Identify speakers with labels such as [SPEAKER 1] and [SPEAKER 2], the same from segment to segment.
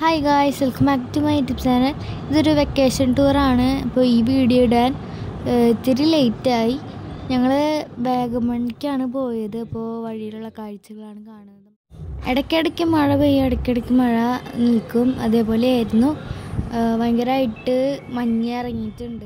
[SPEAKER 1] Hi guys, welcome back to my YouTube channel. ഇതൊരു vacation ടൂറാണ്. ഇപ്പോൾ ഈ വീഡിയോ ഇടാൻ ഇത്തിരി ലേറ്റായി. ഞങ്ങൾ വാഗമണിക്കാണ് പോയത്. അപ്പോൾ വഴിയിലുള്ള കാഴ്ചകളാണ് കാണുന്നത്. ഇടയ്ക്കിടയ്ക്ക് മഴ പെയ്യും, ഇടയ്ക്കിടയ്ക്ക് മഴ നിൽക്കും. അതേപോലെ ആയിരുന്നു. ഭയങ്കരമായിട്ട് മഞ്ഞ് ഇറങ്ങിയിട്ടുണ്ട്.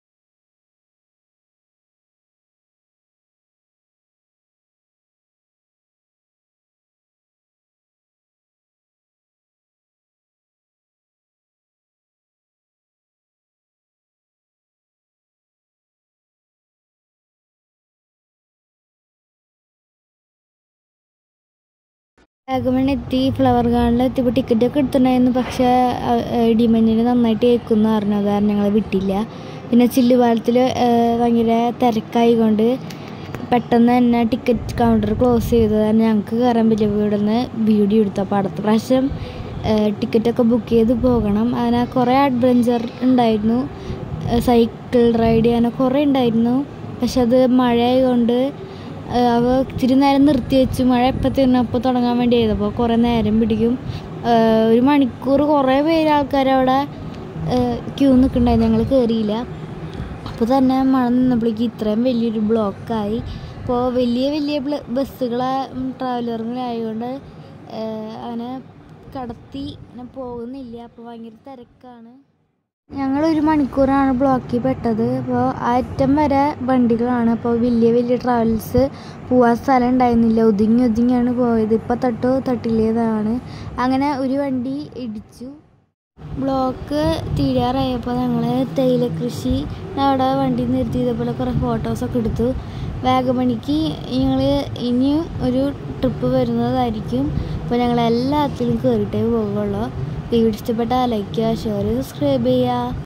[SPEAKER 1] വാഗമൺ എത്തി, ഫ്ലവർ ഗാർഡനിൽ എത്തിയപ്പോൾ ടിക്കറ്റൊക്കെ എടുത്തിട്ടുണ്ടായിരുന്നു. പക്ഷേ ഇടിമഞ്ഞിന് നന്നായിട്ട് ഏൽക്കുമെന്ന് പറഞ്ഞു. അത് കാരണം ഞങ്ങൾ വിട്ടില്ല. പിന്നെ ചില്ലുപാലത്തിൽ ഭയങ്കര തിരക്കായിക്കൊണ്ട് പെട്ടെന്ന് തന്നെ ടിക്കറ്റ് കൗണ്ടർ ക്ലോസ് ചെയ്തത് കാരണം ഞങ്ങൾക്ക് കയറാൻ പറ്റില്ല. ഇവിടെ നിന്ന് വീഡിയോ എടുത്തു. അപ്പോൾ അടുത്ത പ്രാവശ്യം ടിക്കറ്റൊക്കെ ബുക്ക് ചെയ്ത് പോകണം. അങ്ങനെ കുറേ അഡ്വഞ്ചർ ഉണ്ടായിരുന്നു, സൈക്കിൾ റൈഡ് അങ്ങനെ കുറേ ഉണ്ടായിരുന്നു. പക്ഷെ അത് മഴയായതുകൊണ്ട് അവ ഇത്തിരി നേരം നിർത്തി വെച്ചു. മഴ എപ്പോൾ തീർന്നു അപ്പോൾ തുടങ്ങാൻ വേണ്ടി ചെയ്തപ്പോൾ കുറേ നേരം പിടിക്കും. 1 മണിക്കൂർ കുറേ പേര് ആൾക്കാർ അവിടെ ക്യൂ നിൽക്കുന്നുണ്ടായിരുന്നു. ഞങ്ങൾ കയറിയില്ല. അപ്പോൾ തന്നെ മഴ നിന്നപ്പോഴേക്ക് ഇത്രയും വലിയൊരു ബ്ലോക്കായി. അപ്പോൾ വലിയ വലിയ ബസ്സുകളെ ട്രാവലറുകളായതുകൊണ്ട് അങ്ങനെ കടത്തി അങ്ങനെ പോകുന്നില്ല. അപ്പോൾ ഭയങ്കര തിരക്കാണ്. ഞങ്ങൾ 1 മണിക്കൂറാണ് ബ്ലോക്കിൽ പെട്ടത്. അപ്പോൾ അറ്റം വരെ വണ്ടികളാണ്. അപ്പോൾ വലിയ വലിയ ട്രാവൽസ് പോവാൻ സ്ഥലം ഉണ്ടായിരുന്നില്ല. ഒതുങ്ങിയാണ് പോയത്. ഇപ്പോൾ തട്ടിലേതാണ്. അങ്ങനെ ഒരു വണ്ടി ഇടിച്ചു. ബ്ലോക്ക് തീരാറായപ്പോൾ ഞങ്ങൾ തേയില കൃഷി അവിടെ വണ്ടി നിർത്തി ഇതേപോലെ കുറേ ഫോട്ടോസൊക്കെ എടുത്തു. വാഗമണിക്ക് ഞങ്ങൾ ഇനിയും ഒരു ട്രിപ്പ് വരുന്നതായിരിക്കും. അപ്പോൾ ഞങ്ങൾ എല്ലാത്തിലും കയറിയിട്ടേ പോകുള്ളൂ. വീഡിയോ ഇഷ്ടപ്പെട്ടാൽ ലൈക്ക് ചെയ്യുക, ഷെയർ ചെയ്യുക, സബ്സ്ക്രൈബ് ചെയ്യുക.